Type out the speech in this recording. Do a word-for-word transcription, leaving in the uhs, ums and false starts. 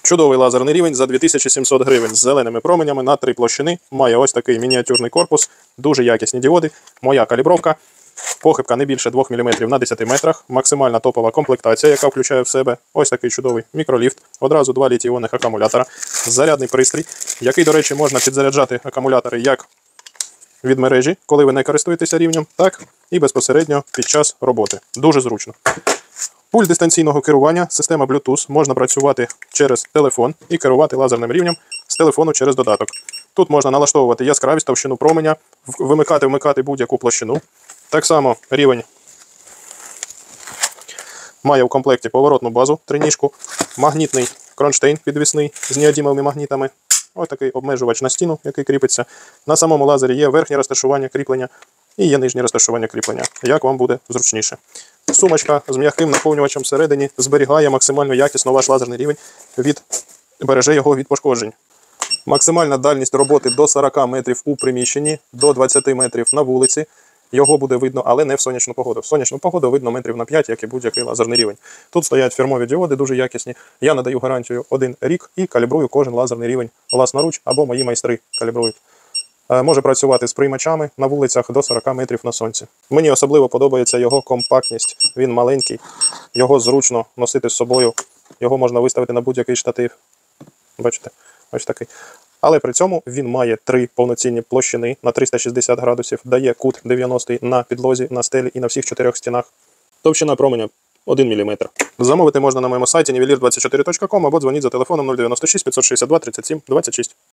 Чудовий лазерний рівень за дві тисячі сімсот гривень з зеленими променями на три площини. Має ось такий мініатюрний корпус, дуже якісні діоди, моя калібровка. Похибка не більше двох міліметрів на десяти метрах, максимальна топова комплектація, яка включає в себе ось такий чудовий мікроліфт, одразу два літій-іонних акумулятора, зарядний пристрій, який, до речі, можна підзаряджати акумулятори як від мережі, коли ви не користуєтеся рівнем, так і безпосередньо під час роботи. Дуже зручно. Пульт дистанційного керування, система Bluetooth, можна працювати через телефон і керувати лазерним рівнем з телефону через додаток. Тут можна налаштовувати яскравість, товщину променя, вимикати-вмикати будь-яку площину. Так само рівень має в комплекті поворотну базу, триніжку, магнітний кронштейн підвісний з неодімовими магнітами. Ось такий обмежувач на стіну, який кріпиться. На самому лазері є верхнє розташування кріплення і є нижнє розташування кріплення, як вам буде зручніше. Сумочка з м'яким наповнювачем всередині зберігає максимально якісно ваш лазерний рівень, від, береже його від пошкоджень. Максимальна дальність роботи до сорока метрів у приміщенні, до двадцяти метрів на вулиці. Його буде видно, але не в сонячну погоду. В сонячну погоду видно метрів на п'ять, як і будь-який лазерний рівень. Тут стоять фірмові діоди, дуже якісні. Я надаю гарантію один рік і калібрую кожен лазерний рівень власноруч або мої майстри калібрують. Може працювати з приймачами на вулицях до сорока метрів на сонці. Мені особливо подобається його компактність. Він маленький, його зручно носити з собою. Його можна виставити на будь-який штатив. Бачите, ось такий. Але при цьому він має три повноцінні площини на триста шістдесят градусів, дає кут дев'яносто на підлозі, на стелі і на всіх чотирьох стінах. Товщина променя один міліметр. Замовити можна на моєму сайті нівелір двадцять чотири точка ком або дзвоніть за телефоном нуль дев'яносто шість п'ятсот шістдесят два тридцять сім двадцять шість.